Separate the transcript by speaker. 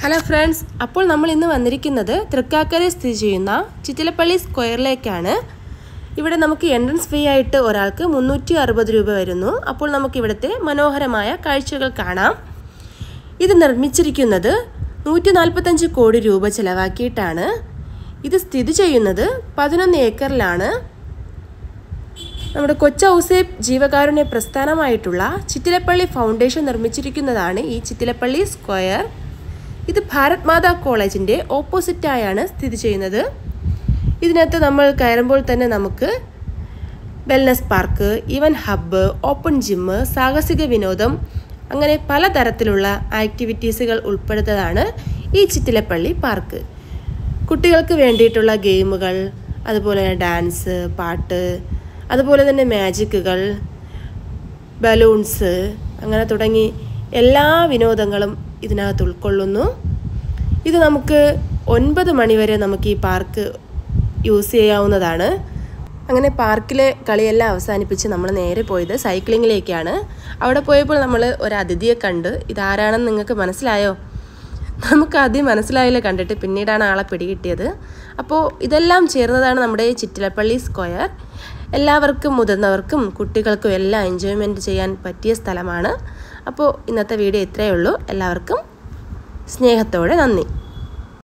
Speaker 1: Hello friends, അപ്പോൾ നമ്മൾ ഇന്ന് വന്നിരിക്കുന്നത് തൃക്കാക്കരയിൽ സ്ഥിതി ചെയ്യുന്ന ചിറ്റിലപ്പള്ളി സ്ക്വയറിലേക്കാണ്. ഇവിടെ നമുക്ക് എൻട്രൻസ് ഫീ ആയിട്ട് ഒരാൾക്ക് 360 രൂപ വരുന്നു. അപ്പോൾ നമുക്ക് ഇവിടുത്തെ മനോഹരമായ കാഴ്ചകൾ കാണാം. ഇത് നിർമ്മിച്ചിരിക്കുന്നത് 145 കോടി രൂപ ചെലവാക്കിയിട്ടാണ്. ഇത് സ്ഥിതി ചെയ്യുന്നത് 11 ഏക്കറിലാണ്. നമ്മുടെ കൊച്ചൗസേപ്പ് ജീവകാരുണ്യ പ്രസ്ഥാനമായിട്ടുള്ള ചിറ്റിലപ്പള്ളി ഫൗണ്ടേഷൻ നിർമ്മിച്ചിരിക്കുന്നതാണ് ഈ ചിറ്റിലപ്പള്ളി സ്ക്വയർ. ഇത് ഭാരത് മാതാ കോളേജിൻ്റെ ഓപ്പോസിറ്റായാണ് സ്ഥിതി ചെയ്യുന്നത്. ഇതിനകത്ത് നമ്മൾ കയറുമ്പോൾ തന്നെ നമുക്ക് wellness park, event hub, open gym, സാഹസിക വിനോദം അങ്ങനെ പലതരത്തിലുള്ള ആക്ടിവിറ്റീസുകൾ ഉൾപ്പെടുന്നതാണ് ഈ ചിറ്റിലപ്പള്ളി പാർക്ക്. കുട്ടികൾക്ക് വേണ്ടിയിട്ടുള്ള ഗെയിമുകൾ, അതുപോലെ തന്നെ ഡാൻസ്, പാട്ട്, അതുപോലെ തന്നെ മാജിക്കുകൾ, ബലൂൺസ് അങ്ങനെ തുടങ്ങി എല്ലാ വിനോദങ്ങളും ഇതിനകത്ത് ഉൾക്കൊള്ളുന്നു. ഇത് നമുക്ക് 9 മണി വരെ നമുക്ക് ഈ പാർക്ക് യൂസ് ചെയ്യാവുന്നതാണ്. അങ്ങനെ പാർക്കിലെ കളിയെല്ലാം അവസാനിപ്പിച്ച് നമ്മൾ നേരെ പോയത് സൈക്ലിങ്ങിലേക്കാണ്. അവിടെ പോയപ്പോൾ നമ്മൾ ഒരു അതിഥിയെ കണ്ട്. ഇതാരാണെന്ന് നിങ്ങൾക്ക് മനസ്സിലായോ? നമുക്ക് ആദ്യം മനസ്സിലായില്ല കണ്ടിട്ട്, പിന്നീടാണ് ആളെ പിടികിട്ടിയത്. അപ്പോൾ ഇതെല്ലാം ചേർന്നതാണ് നമ്മുടെ ചിറ്റിലപ്പള്ളി സ്ക്വയർ. എല്ലാവർക്കും, മുതിർന്നവർക്കും കുട്ടികൾക്കും എല്ലാം എൻജോയ്മെൻറ്റ് ചെയ്യാൻ പറ്റിയ സ്ഥലമാണ്. അപ്പോൾ ഇന്നത്തെ വീഡിയോ ഇത്രയേ ഉള്ളൂ. എല്ലാവർക്കും സ്നേഹത്തോടെ നന്ദി.